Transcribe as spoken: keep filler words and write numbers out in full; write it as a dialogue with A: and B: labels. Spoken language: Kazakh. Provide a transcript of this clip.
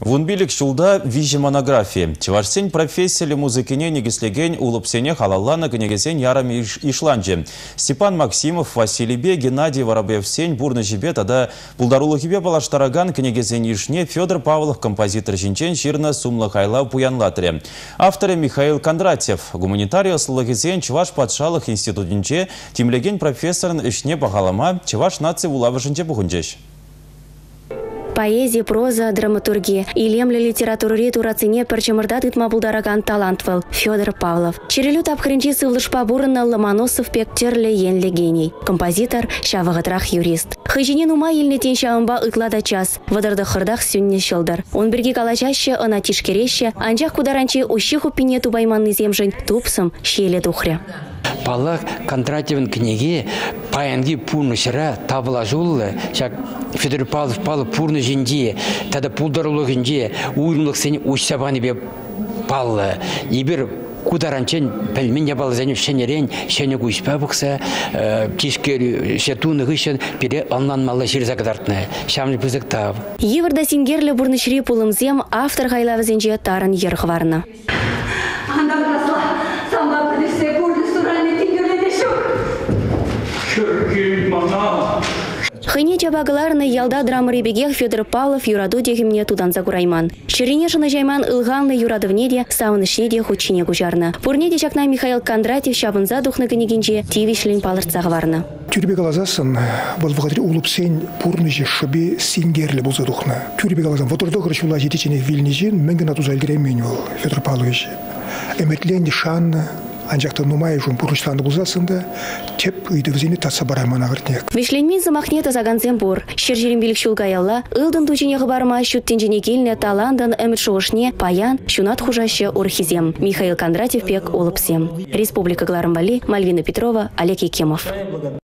A: Вунбилик шулда вижи монографии. Чевашсен профессиялы музыкине негислеген улыпсене халаллана княгесен ярам ишланже. Степан Максимов, Василий Бе, Геннадий Воробьев-сен, бурны жибе, тогда пулдарулыхибе балаштараган княгесен ишне Федор Павлов, композитор жинчен, ширна сумлахайла пуянлатре. Авторы Михаил Кондратьев, гуманитарий ослыгесен Чеваш патшалых институтинче, тимлеген профессорын ишне бахалама, Чеваш нации улавышынче бухунчеш.
B: Поэзия, проза, драматургия. Илемля литературу ритурацине перчемырдат итма булдараган талантвел Федор Павлов. Черелют обхренчи сывлышпа бурына Ломоносов пек терле енле гений. Композитор, шавагатрах юрист. Хыжинен ума елнетен шаумба ытлада час. Вадырды хырдах сюнне шылдар. Он берги калачаще, ана тишкереще, анчах кударанчи ущиху пине тубайманный земжень тупсом щеле тухря.
C: Палах Кондратьевын книги паянги пурны шыра табыла жолы, шак Федор Павлов палы пурны жинди, тада пулдарулы жинди, уйрымлық сені ушсабаны бе палы. Ибір кударанчен пәлмен ябалы зәніп шенерен, шене күйспа бұқса, тишкері шетуны ғышын пере алнанмалы жерза кадартны. Шамлы бұзық таб.
B: Еварда сингерлі бұрнышри пулымзем автор ғайлавы зенже тарын ерғварны. Хыне чабагаларны ялда драмы бегех Федор Павлов юраду дегимне тудан загурайман. Ширине жына жайман ылганлы юрадывнеде, савынышнеде хучине гужарны. Пурнеде чакна Михаил Кондратьев шабынза духны гынегенже тивишлин палырцағварны.
D: Тюрбе галазасын, бұл бұғадыр улыпсен пурныжы шыбе сингерлі бұлза духны. Тюрбе галазан, ватырды ғыршула жетечене вильнежен, мәңгін атуза әлгіремен ол Федор Павлович. Әметленді шанны, анжақта нумай жун пурнышланды бұлзасында, теп үйді візені татса барайман ағыртнек.
B: Вишленмен замахнет азаганзен бур. Шержерін білік шулгаялла, ылдын тучине ғыбарма шуттенжене келіне таландан әмір шуғышне паян, шунат хужаще урхизем. Михаил Кондратьев пек улыпсем. Республика Гларамбали, Мальвина Петрова, Олег Якимов.